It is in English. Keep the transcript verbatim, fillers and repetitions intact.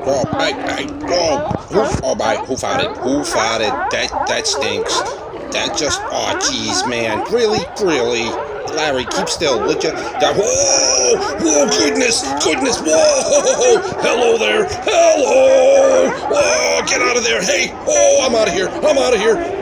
Oh, I, I, oh, who, oh my, who farted? Who farted? That, that stinks. That just, oh, jeez, man. Really, really? Larry, keep still, would you? That, whoa, whoa, goodness, goodness, whoa, hello there, hello, oh, get out of there, hey, oh, I'm out of here, I'm out of here.